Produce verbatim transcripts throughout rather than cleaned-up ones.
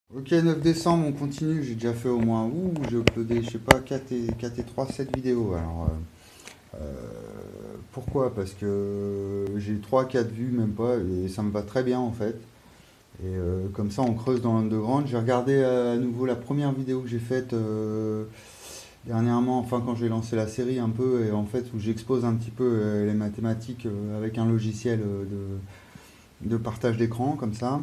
Ok, neuf décembre, on continue. J'ai déjà fait au moins, ouh, j'ai uploadé, je sais pas, quatre et, quatre et trois, sept vidéos. Alors, euh, euh, pourquoi? Parce que j'ai trois quatre vues, même pas, et ça me va très bien en fait. Et euh, comme ça, on creuse dans l'underground. J'ai regardé euh, à nouveau la première vidéo que j'ai faite euh, dernièrement, enfin quand j'ai lancé la série un peu, et en fait où j'expose un petit peu euh, les mathématiques euh, avec un logiciel euh, de, de partage d'écran, comme ça.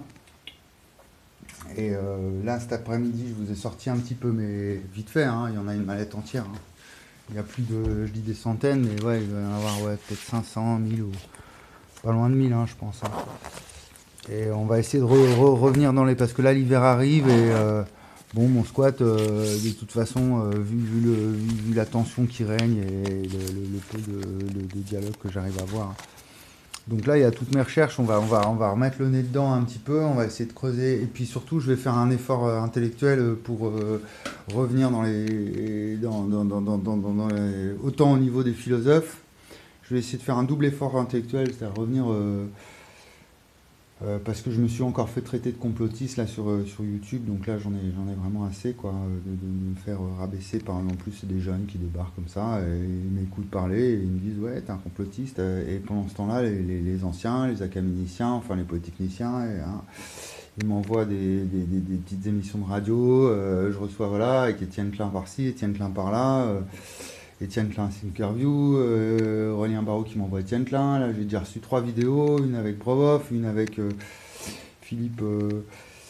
Et euh, là, cet après-midi, je vous ai sorti un petit peu, mais vite fait, hein, il y en a une mallette entière, hein. Il y a plus de, je dis des centaines, mais ouais, il va y en avoir ouais, peut-être cinq cents, mille ou pas loin de mille, hein, je pense, hein. Et on va essayer de re- re- revenir dans les... Parce que là, l'hiver arrive et euh, bon, mon squat, euh, de toute façon, euh, vu, vu le- vu- vu la tension qui règne et le, le- le peu de, de- de dialogue que j'arrive à avoir. Donc là, il y a toutes mes recherches, on va, on va, on va remettre le nez dedans un petit peu, on va essayer de creuser. Et puis surtout, je vais faire un effort euh, intellectuel euh, pour euh, revenir dans les, dans, dans- dans- dans- dans- dans- dans les- autant au niveau des philosophes. Je vais essayer de faire un double effort intellectuel, c'est-à-dire revenir, euh, euh, parce que je me suis encore fait traiter de complotiste là sur, euh, sur YouTube, donc là j'en ai, j'en ai vraiment assez quoi, euh, de, de- de me faire euh, rabaisser par en plus c'est des jeunes qui débarquent comme ça, et ils m'écoutent parler et ils me disent ouais t'es un complotiste, euh, et pendant ce temps-là les, les- les anciens, les académiciens, enfin les polytechniciens, et, hein, ils m'envoient des, des- des- des petites émissions de radio, euh, je reçois voilà avec Étienne Klein par-ci, Étienne Klein par-là, euh, Étienne Klein Interview, euh, Aurélien Barraud qui m'envoie Étienne Klein, là j'ai déjà reçu trois vidéos, une avec Brovoff, une avec euh, Philippe. euh,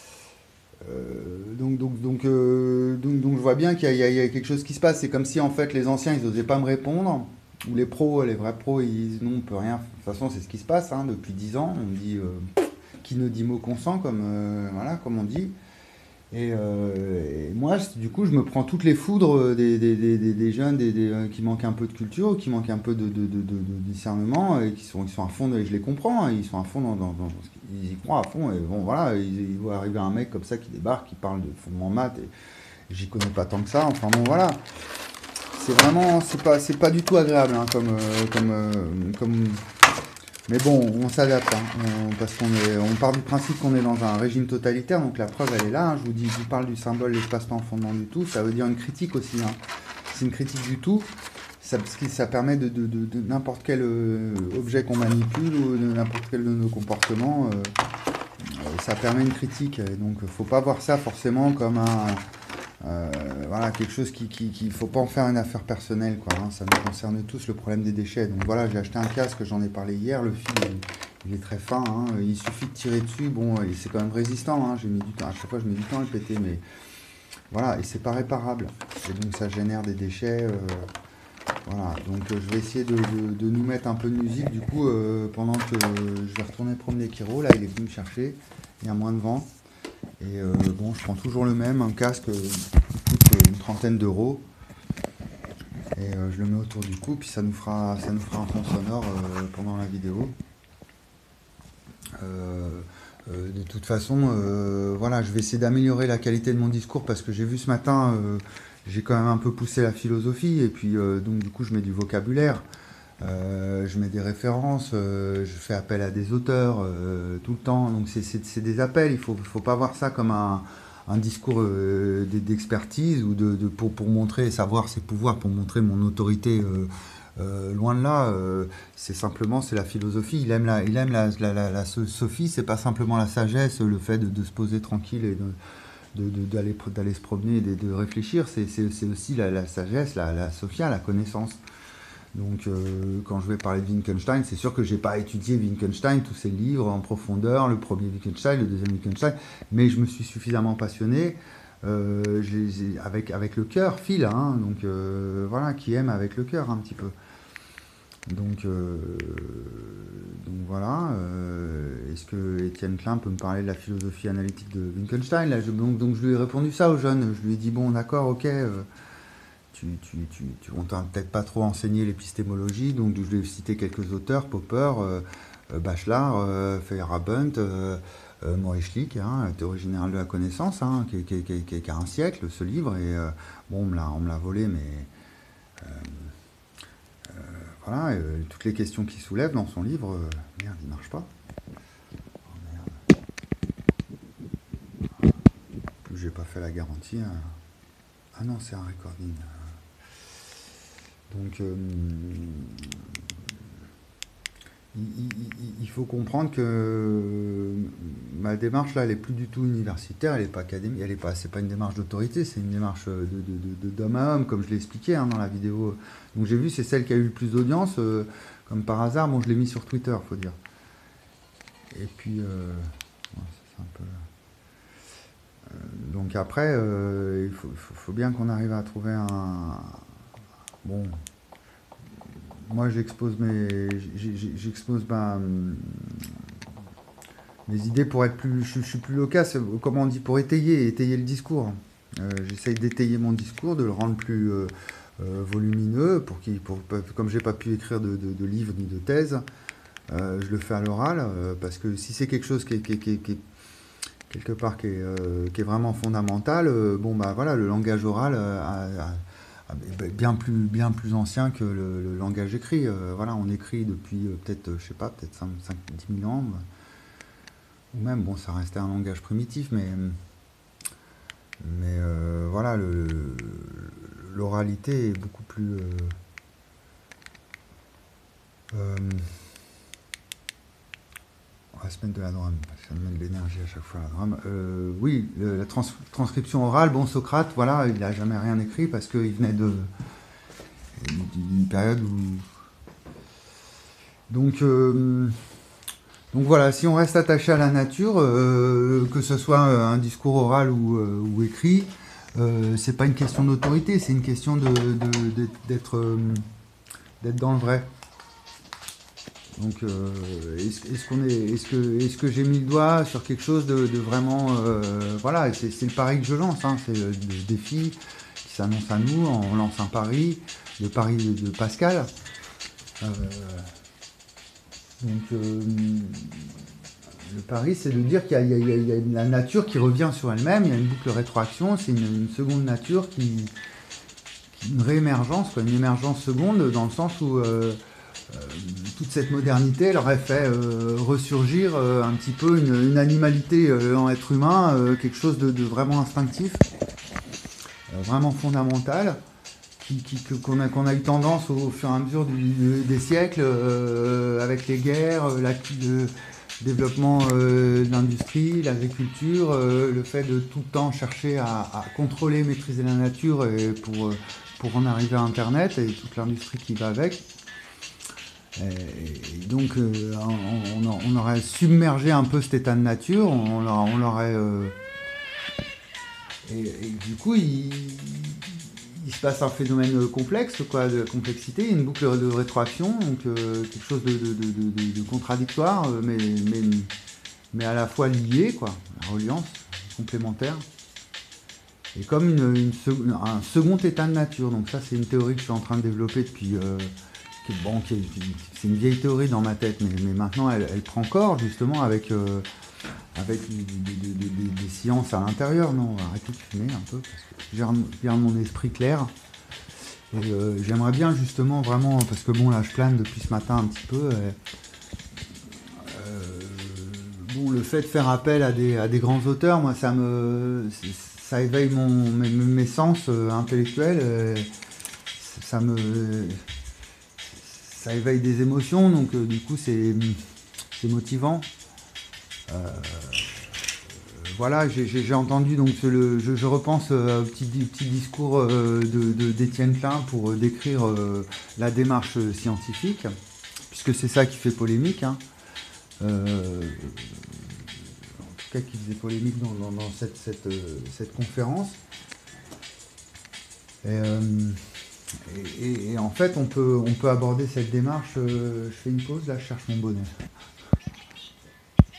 euh, donc, donc, donc, euh, donc, donc je vois bien qu'il y, a- il y a quelque chose qui se passe. C'est comme si en fait les anciens ils n'osaient pas me répondre. Ou les pros, les vrais pros, ils disent non, on peut rien. De toute façon, c'est ce qui se passe hein, depuis dix ans. On me dit euh, qui ne dit mot consent, comme, euh, voilà, comme on dit. Et, euh, et moi, du coup, je me prends toutes les foudres des, des, des, des- des jeunes des, des, euh, qui manquent un peu de culture, qui manquent un peu de, de, de, de- de discernement, et qui sont, ils sont à fond, et je les comprends, hein, ils sont à fond dans, dans, dans ce qu'ils ils y croient à fond, et bon, voilà, ils, ils voient arriver un mec comme ça qui débarque, qui parle de fondement maths, et j'y connais pas tant que ça, enfin bon, voilà. C'est vraiment, c'est pas, c'est pas du tout agréable, hein, comme, euh, comme, euh, comme, mais bon, on s'adapte, hein, on- parce qu'on est, on part du principe qu'on est dans un régime totalitaire, donc la preuve elle est là, hein. Je vous dis, je vous parle du symbole l'espace-temps fondement du tout, ça veut dire une critique aussi, hein. C'est une critique du tout, ça, parce que ça permet de, de- de- de n'importe quel euh, objet qu'on manipule ou de n'importe quel de nos comportements, euh, euh, ça permet une critique. Et donc, faut pas voir ça forcément comme un, euh, voilà, quelque chose qui, qui, qui- faut pas en faire une affaire personnelle, quoi, hein. Ça nous concerne tous le problème des déchets. Donc voilà, j'ai acheté un casque, j'en ai parlé hier. Le fil, il, il est très fin, hein. Il suffit de tirer dessus. Bon, et c'est quand même résistant, hein. J'ai mis du temps. À chaque fois, je mets du temps à le péter, mais voilà, et c'est pas réparable. Et donc ça génère des déchets. euh, voilà. Donc euh, je vais essayer de, de- de nous mettre un peu de musique. Du coup, euh, pendant que je vais retourner promener Kiro, là, il est venu me chercher. Il y a moins de vent. Et euh, bon, je prends toujours le même, un casque euh, qui coûte euh, une trentaine d'euros. Et euh, je le mets autour du cou, puis ça nous fera, ça nous fera un fond sonore euh, pendant la vidéo. Euh, euh, de toute façon, euh, voilà, je vais essayer d'améliorer la qualité de mon discours parce que j'ai vu ce matin, euh, j'ai quand même un peu poussé la philosophie, et puis euh, donc du coup je mets du vocabulaire, euh, je mets des références, euh, je fais appel à des auteurs euh, tout le temps, donc c'est c'est- c'est des appels, il faut, faut pas voir ça comme un, un discours euh, d'expertise ou de, de- pour, pour montrer, savoir ses pouvoirs, pour montrer mon autorité. Euh, euh, loin de là, euh, c'est simplement c'est la philosophie. Il aime la, il aime la, la, la, la sophie, c'est pas simplement la sagesse, le fait de, de se poser tranquille et de, de- de- d'aller d'aller se promener et de, de réfléchir. C'est c'est- c'est aussi la, la sagesse, la, la sophia, la connaissance. Donc, euh, quand je vais parler de Wittgenstein, c'est sûr que j'ai pas étudié Wittgenstein, tous ses livres en profondeur, le premier Wittgenstein, le deuxième Wittgenstein, mais je me suis suffisamment passionné euh, j'ai- j'ai- avec, avec le cœur, Phil, hein, donc euh, voilà, qui aime avec le cœur un petit peu. Donc, euh, donc voilà. euh, Est-ce que Étienne Klein peut me parler de la philosophie analytique de Wittgenstein là, je, donc, donc je lui ai répondu ça aux jeunes. Je lui ai dit bon, d'accord, ok. euh, tu, tu, tu, tu- on t'a peut-être pas trop enseigné l'épistémologie, donc je lui ai cité quelques auteurs, Popper, euh, euh, Bachelard, euh, Feyerabend, euh, euh, Maurice Schlick, hein, Théorie générale de la connaissance, hein, qui, qui- qui- qui- qui a un siècle, ce livre, et euh, bon, on me l'a on me l'a volé, mais voilà, euh, toutes les questions qu'il soulève dans son livre, euh, merde, il marche pas. j'ai pas fait la garantie. Hein. Ah non, c'est un recording. Donc, euh, il, il, il faut comprendre que ma démarche là, elle est plus du tout universitaire, elle est pas académique, elle est pas, c'est pas une démarche d'autorité, c'est une démarche de, de, de, d'homme à homme, comme je l'ai expliqué hein, dans la vidéo. Donc j'ai vu, c'est celle qui a eu le plus d'audience, euh, comme par hasard. Bon, je l'ai mis sur Twitter, faut dire. Et puis, euh, ouais, c'est un peu. Euh, donc après, euh, il faut, faut, faut bien qu'on arrive à trouver un. Bon. Moi, j'expose mes, j'expose ma, mes idées pour être plus, je, je suis plus loquace, comment on dit, pour étayer, étayer le discours. Euh, J'essaye d'étayer mon discours, de le rendre plus euh, euh, volumineux, pour qu'il, pour, comme j'ai pas pu écrire de, de, de livre ni de thèse, euh, je le fais à l'oral, euh, parce que si c'est quelque chose qui est, qui est, qui est, qui est quelque part qui est, euh, qui est vraiment fondamental, euh, bon bah voilà, le langage oral euh, a, a, bien plus, bien plus ancien que le, le langage écrit. Euh, voilà, on écrit depuis euh, peut-être, euh, je sais pas, peut-être cinq dix mille ans. Ou même, bon, ça restait un langage primitif, mais, mais euh, voilà, l'oralité est beaucoup plus... Euh, euh, on va se mettre de la drame, parce que ça me met de l'énergie à chaque fois, la drame. Euh, oui, le, la trans transcription orale, bon, Socrate, voilà, il n'a jamais rien écrit parce qu'il venait de d'une période où... Donc, euh, donc voilà, si on reste attaché à la nature, euh, que ce soit un discours oral ou, euh, ou écrit, euh, c'est pas une question d'autorité, c'est une question de, de, d'être euh, d'être dans le vrai. Donc, euh, est-ce est-ce qu'on est, est-ce que, est-ce que j'ai mis le doigt sur quelque chose de, de vraiment, euh, voilà, c'est le pari que je lance, hein, c'est le, le défi qui s'annonce à nous, on lance un pari, le pari de, de Pascal. Euh, donc, euh, le pari, c'est de dire qu'il y, y, y a la nature qui revient sur elle-même, il y a une boucle rétroaction, c'est une, une seconde nature qui, qui une réémergence, quoi, une émergence seconde, dans le sens où euh, Euh, toute cette modernité, elle aurait fait euh, ressurgir euh, un petit peu une, une animalité euh, en être humain, euh, quelque chose de, de vraiment instinctif, euh, vraiment fondamental, qui, qui, qu'on a, qu'on a eu tendance au fur et à mesure du, des siècles, euh, avec les guerres, la, le développement euh, de l'industrie, l'agriculture, euh, le fait de tout le temps chercher à, à contrôler, maîtriser la nature et pour, pour en arriver à Internet et toute l'industrie qui va avec. Et donc euh, on, on, on aurait submergé un peu cet état de nature, on, on l'aurait... Euh, et, et du coup, il, il se passe un phénomène complexe, quoi, de complexité, une boucle de rétroaction, donc euh, quelque chose de, de, de, de, de contradictoire, mais, mais, mais à la fois lié, quoi, la reliance complémentaire. Et comme une, une, un second état de nature, donc ça c'est une théorie que je suis en train de développer depuis... Euh, Bon, c'est une vieille théorie dans ma tête, mais, mais maintenant elle, elle prend corps justement avec, euh, avec des, des, des, des, des sciences à l'intérieur. Non, arrêtez de fumer un peu, parce que je garde, je garde mon esprit clair. Et euh, j'aimerais bien justement vraiment, parce que bon là je plane depuis ce matin un petit peu. Euh, euh, bon, le fait de faire appel à des, à des grands auteurs, moi ça me, ça éveille mon, mes, mes sens euh, intellectuels. Euh, ça me ça éveille des émotions, donc euh, du coup c'est motivant. Euh, voilà, j'ai entendu, donc le, je, je repense euh, au petit, petit discours euh, d'Étienne Klein pour euh, décrire euh, la démarche scientifique, puisque c'est ça qui fait polémique. Hein. Euh, en tout cas qui faisait polémique dans, dans, dans cette, cette, euh, cette conférence. Et, euh, Et, et, et en fait, on peut, on peut aborder cette démarche. Euh, je fais une pause, là, je cherche mon bonnet.